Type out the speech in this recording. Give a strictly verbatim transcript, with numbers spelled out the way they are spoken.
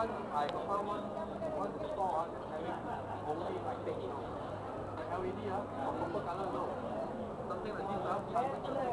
one, I got found one, one store having only like thing, you know. Like L E D, uh, or purple color, no. Something like this, uh.